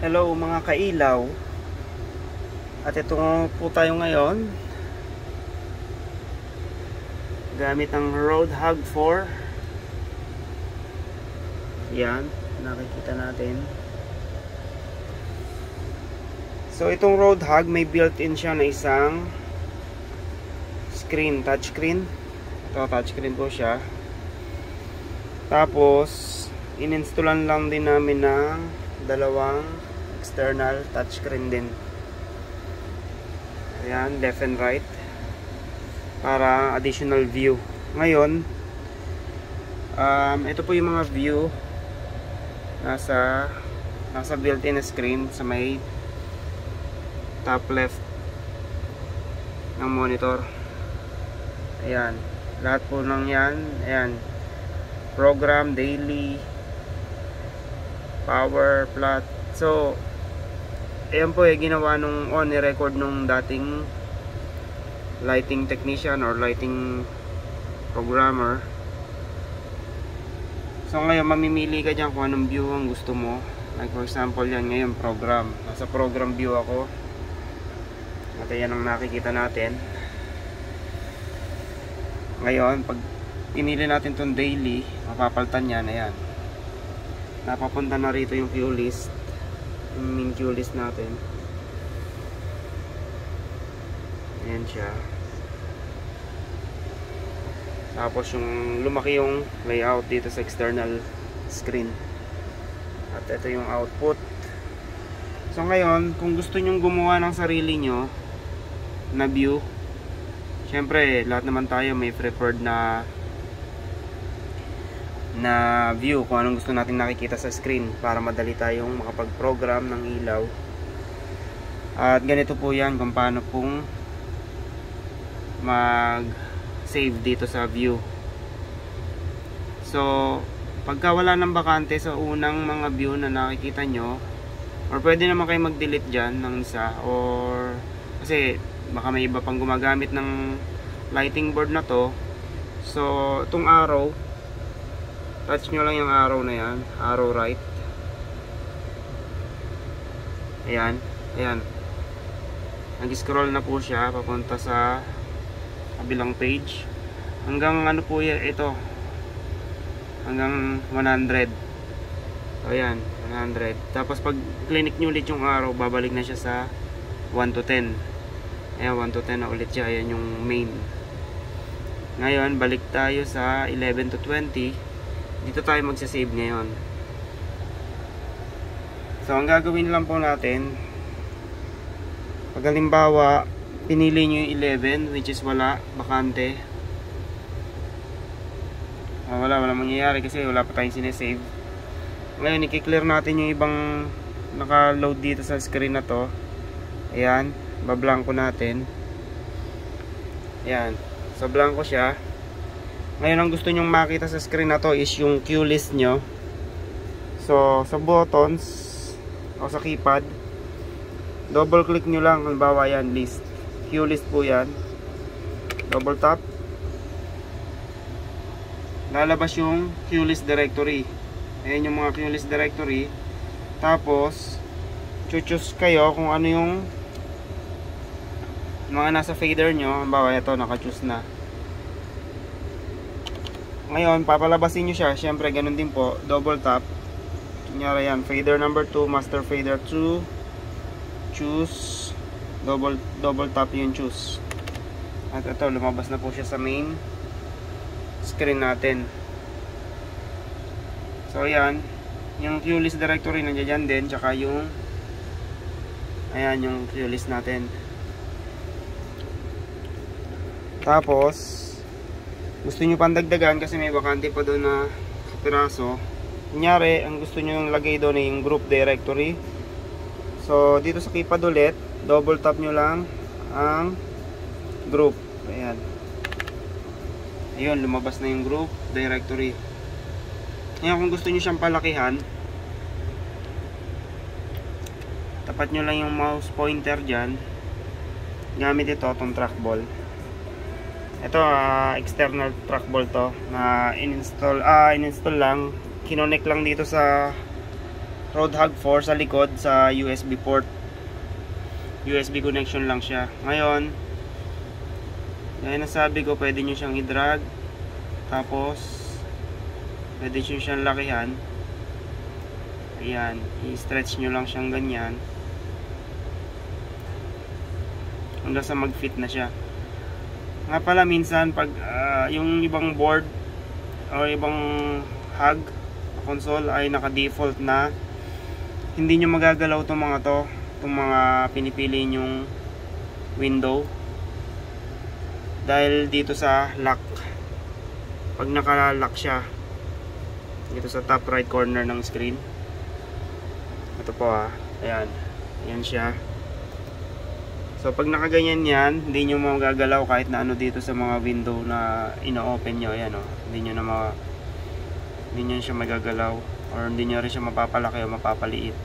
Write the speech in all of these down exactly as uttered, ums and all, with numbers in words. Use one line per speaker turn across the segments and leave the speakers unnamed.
Hello mga kailaw. At ito po tayo ngayon gamit ang Roadhog four. Yan, nakikita natin. So itong Roadhog may built-in siya na isang screen, touchscreen. Ito, touchscreen po siya. Tapos in-installan lang din namin ng dalawang external touchscreen din. Ayan, left and right para additional view. Ngayon um, ito po yung mga view nasa nasa built-in screen sa may top left ng monitor. Ayan, lahat po ng yan. Ayan, program, daily, power, plot. So ayan po eh, ginawa nung on record nung dating lighting technician or lighting programmer. So ngayon mamimili ka dyan kung anong view ang gusto mo. Like for example yan ngayon program, nasa program view ako at yan ang nakikita natin. Ngayon pag pinili natin tong daily, mapapaltan yan. Ayan, napapunta na rito yung queue list, yung main queue list natin. Ayan siya. Tapos yung lumaki yung layout dito sa external screen. At ito yung output. So ngayon, kung gusto nyong gumawa ng sarili nyo na view, syempre lahat naman tayo may preferred na na view kung anong gusto natin nakikita sa screen para madali tayong makapag-program ng ilaw. At ganito po yan kung paano pong mag-save dito sa view. So pagka wala ng bakante sa unang mga view na nakikita nyo, or pwede naman kayo mag-delete dyan ng isa, or kasi baka may iba pang gumagamit ng lighting board na to. So itong arrow, touch nyo lang yung arrow na yan, arrow right. Ayan, ayan, nag-scroll na po siya papunta sa kabilang page hanggang ano po yan, ito hanggang one hundred. So ayan, one hundred. Tapos pag clinic nyo ulit yung arrow, babalik na siya sa one to ten. Ayan, one to ten na ulit siya. Ayan yung main. Ngayon balik tayo sa eleven to twenty. Dito tayo magsasave ngayon. So ang gagawin lang po natin, pag halimbawa pinili nyo yung eleven, which is wala, bakante, ah, wala, wala mangyayari kasi wala pa tayong sinesave. Ngayon i-clear natin yung ibang naka-load dito sa screen na to. Ayan, bablanko natin. Ayan, so blanko siya. Ngayon ang gusto nyong makita sa screen na to is yung queue list nyo. So sa buttons o sa keypad, double click nyo lang, halimbawa yan, list, queue list po yan. Double tap, lalabas yung queue list directory. Ayan yung mga queue list directory. Tapos choose kayo kung ano yung mga nasa fader nyo. Halimbawa ito, naka-choose na. Ngayon papalabasin nyo siya, syempre ganun din po, double tap. Kunyari yan, fader number two, master fader two, choose, double double tap yung choose. At ito, lumabas na po siya sa main screen natin. So ayan, yung queue list directory nandiyan din, tsaka yung ayan yung queue list natin. Tapos gusto nyo pandagdagan kasi may bakante pa doon na piraso. Kunyari, ang gusto nyo lagay doon ay yung group directory. So dito sa keypad ulit, double tap nyo lang ang group. Ayan, ayun, lumabas na yung group directory. Ngayon kung gusto nyo siyang palakihan, tapat nyo lang yung mouse pointer dyan, gamit ito, itong trackball. Ito uh, external trackball to na in-install, ah, in-install lang, kinonek lang dito sa Roadhog four sa likod sa U S B port. U S B connection lang siya. Ngayon, gaya na sabi ko, pwede nyo siyang i-drag. Tapos, pwede nyo siyang lakihan. Ayan, i-stretch nyo lang siyang ganyan. Hanggang sa mag-fit na siya. Nga pala, minsan, pag uh, yung ibang board o ibang hog console ay naka-default na hindi nyo magagalaw itong mga to, itong mga pinipili nyong window dahil dito sa lock. Pag naka-lock siya dito sa top right corner ng screen, ito po ah, ayan, ayan siya. So pag nakaganyan yan, hindi nyo magagalaw kahit na ano dito sa mga window na ino-open nyo, ayan oh, hindi nyo na ma hindi nyo siya magagalaw or hindi nyo rin siya mapapalaki o mapapaliit.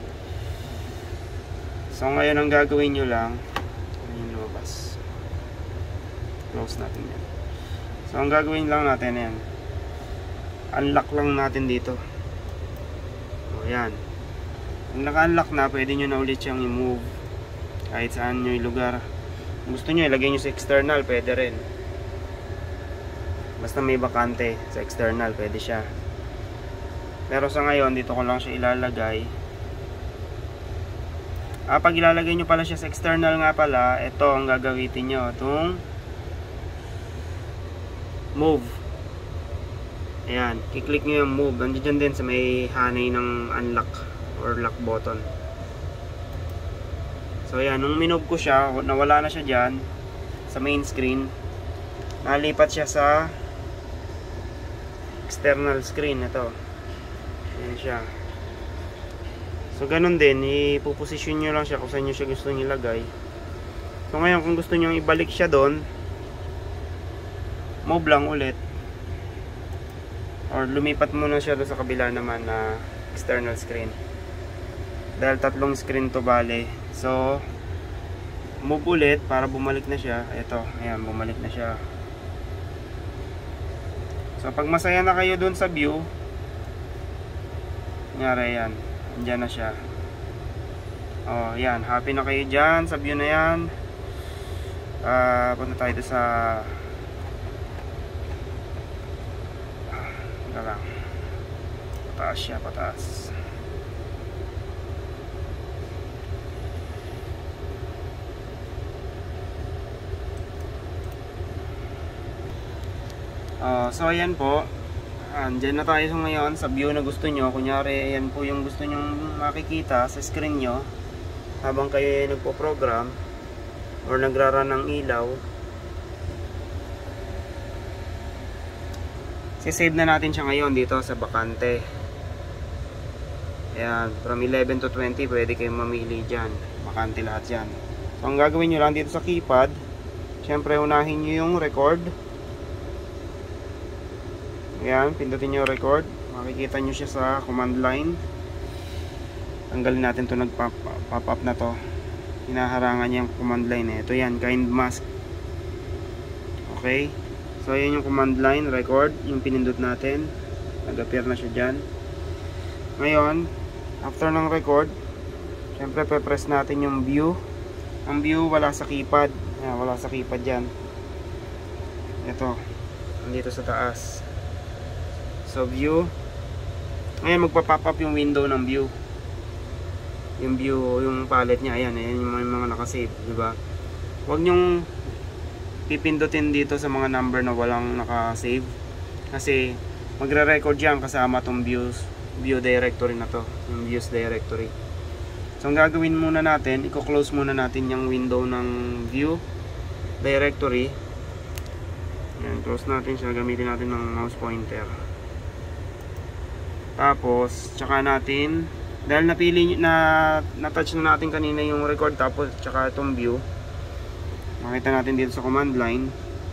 So ngayon ang gagawin nyo lang, ayun lumabas, close natin yan. So ang gagawin lang natin yan, unlock lang natin dito. O yan, kung naka-unlock na, pwede nyo na ulit siyang i-move kahit saan nyo yung lugar. Kung gusto nyo ilagay nyo sa external, pwede rin. Basta may bakante sa external, pwede siya. Pero sa ngayon, dito ko lang siya ilalagay. Ah, pag ilalagay nyo pala siya sa external nga pala, ito ang gagamitin nyo, itong move. Ayan, kiklik nyo yung move. Nandiyan din sa may hanay ng unlock or lock button. So ayan, nung minove ko siya, nawala na siya dyan sa main screen, nalipat siya sa external screen. Ito, ayan siya. So ganun din, ipuposisyon nyo lang siya kung saan nyo siya gusto nyo ilagay. So ngayon, kung gusto nyo ibalik siya doon, move lang ulit or lumipat muna siya doon sa kabila naman na external screen, dahil tatlong screen to bale. So move ulit para bumalik na siya. Ito, ayan, bumalik na siya. So pag masaya na kayo doon sa view, kunyari yan, andyan na siya. Oh, yan, happy na kayo dyan sa view na yan. Uh, punta tayo sa lang, pataas siya, pataas. Uh, so ayan po, andyan na tayo so ngayon sa view na gusto nyo. Kunyari, ayan po yung gusto nyong makikita sa screen nyo habang kayo ay nagpo-program or nagra-run ng ilaw. I-save na natin siya ngayon dito sa bakante. Ayan, from eleven to twenty pwede kayong mamili dyan, bakante lahat dyan. So ang gagawin nyo lang dito sa keypad, syempre unahin nyo yung record. Ayan, pindutin nyo record, makikita nyo siya sa command line. Tanggalin natin to, nag-pop up na to, hinaharangan niya yung command line eh. Ito yan, kind mask. Okay, so ayan yung command line, record, yung pinindot natin, nag-appear na siya dyan. Ngayon, after ng record, syempre pe-press natin yung view. Ang view wala sa keypad. Ayan, wala sa keypad dyan. Ito, nandito sa taas. So view, ngayon magpa-pop up yung window ng view. Yung view, yung palette niya, ayan, ayan yung mga, mga nakasave, diba? Huwag nyong pipindutin dito sa mga number na walang nakasave, kasi magre-record yan kasama tong views, view directory na to, yung views directory. So ang gagawin muna natin, i-close muna natin yung window ng view directory. Ayan, close natin siya, gamitin natin ng mouse pointer. Tapos, tsaka natin, dahil napili na na-touch na natin kanina yung record, tapos tsaka itong view, makita natin dito sa command line.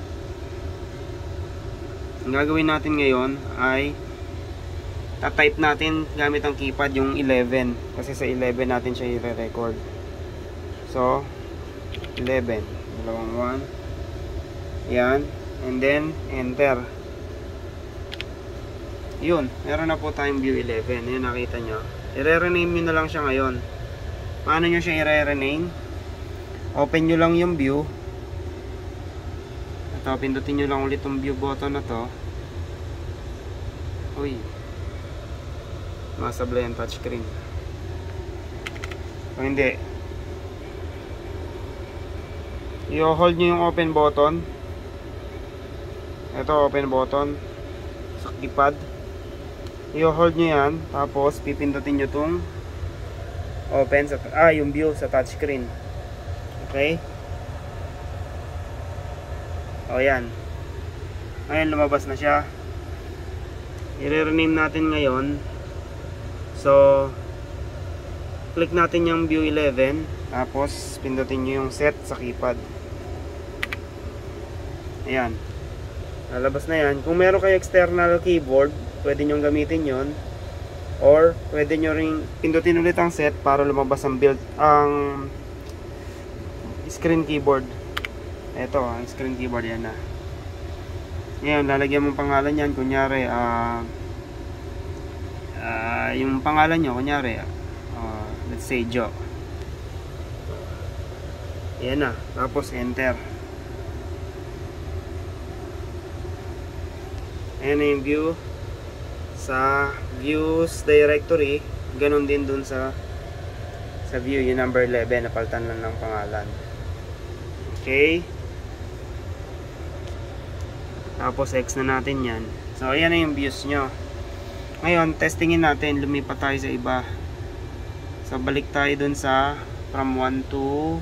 Ang gagawin natin ngayon ay ta-type natin gamit ang keypad yung eleven, kasi sa eleven natin siya i-record. So eleven, dalawang one, yan, and then enter. Yun, meron na po tayong view eleven. Yun, nakita nyo, I-rename nyo na lang siya ngayon. Paano nyo siya i-rename? Open nyo lang yung view. Ito, pindutin nyo lang ulit yung view button na to. Uy, masablay ang touchscreen. Kung hindi, i-hold nyo yung open button. Ito, open button sa keypad. I-hold nyo yan, tapos pipindutin nyo itong open sa, ah, yung view sa touchscreen. Okay? O yan. Ngayon lumabas na siya. I-rename natin ngayon. So, click natin yung view eleven. Tapos, pindutin nyo yung set sa keypad. Ayan. Lalabas na yan. Kung meron kayo external keyboard, pwede nyo gamitin yon. Or, pwede nyo ring pindutin ulit ang set para lumabas ang build, ang screen keyboard. Ito, ang screen keyboard yan na. Ngayon, lalagyan mong pangalan yan. Kunyari, ah, uh, uh, yung pangalan nyo, kunyari, uh, let's say Joe. Yan na. Tapos, enter. Ayan na yung view sa views directory. Ganon din dun sa sa view, yung number eleven. Napalitan lang ng pangalan. Okay. Tapos X na natin yan. So ayan na yung views nyo. Ngayon testingin natin. Lumipat tayo sa iba. So balik tayo dun sa from one to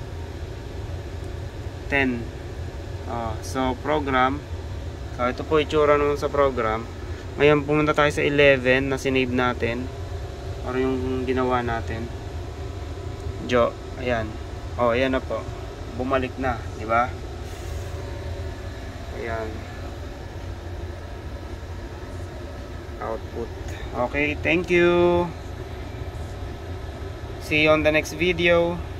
ten. Oh, so program. So ito po itsura nung sa program. Ngayon pumunta tayo sa eleven na sinave natin. Or yung ginawa natin. Jo. Ayan. Oh ayan na po. Bumalik na, di ba? Ayan. Output. Okay, thank you. See you on the next video.